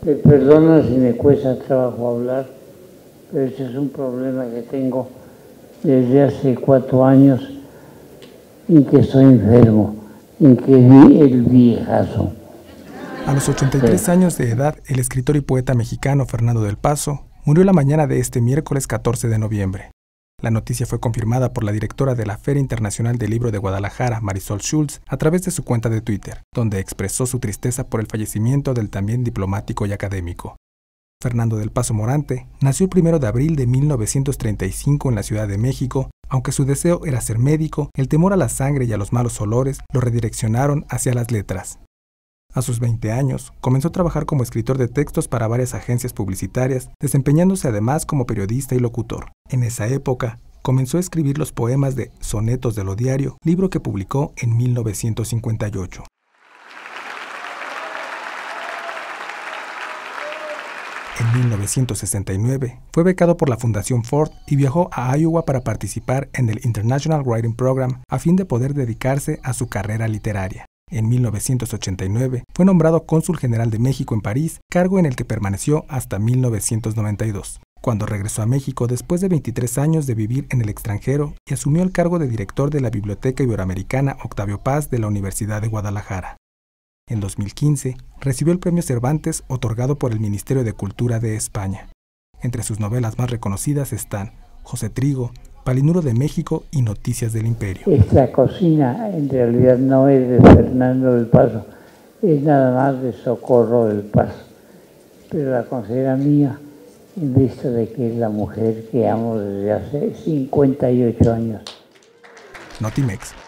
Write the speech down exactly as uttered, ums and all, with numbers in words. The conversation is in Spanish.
Me perdona si me cuesta trabajo hablar, pero ese es un problema que tengo desde hace cuatro años en que estoy enfermo, en que vi el viejazo. A los ochenta y tres sí. años de edad, el escritor y poeta mexicano Fernando del Paso murió la mañana de este miércoles catorce de noviembre. La noticia fue confirmada por la directora de la Feria Internacional del Libro de Guadalajara, Marisol Schultz, a través de su cuenta de Twitter, donde expresó su tristeza por el fallecimiento del también diplomático y académico. Fernando del Paso Morante nació el primero de abril de mil novecientos treinta y cinco en la Ciudad de México. Aunque su deseo era ser médico, el temor a la sangre y a los malos olores lo redireccionaron hacia las letras. A sus veinte años, comenzó a trabajar como escritor de textos para varias agencias publicitarias, desempeñándose además como periodista y locutor. En esa época, comenzó a escribir los poemas de Sonetos de lo Diario, libro que publicó en mil novecientos cincuenta y ocho. En mil novecientos sesenta y nueve, fue becado por la Fundación Ford y viajó a Iowa para participar en el International Writing Program a fin de poder dedicarse a su carrera literaria. En mil novecientos ochenta y nueve, fue nombrado cónsul general de México en París, cargo en el que permaneció hasta mil novecientos noventa y dos, cuando regresó a México después de veintitrés años de vivir en el extranjero y asumió el cargo de director de la Biblioteca Iberoamericana Octavio Paz de la Universidad de Guadalajara. En dos mil quince, recibió el Premio Cervantes otorgado por el Ministerio de Cultura de España. Entre sus novelas más reconocidas están José Trigo, Palinuro de México y Noticias del Imperio. Esta cocina en realidad no es de Fernando del Paso, es nada más de Socorro del Paso, pero la considera mía en vista de que es la mujer que amo desde hace cincuenta y ocho años. Notimex.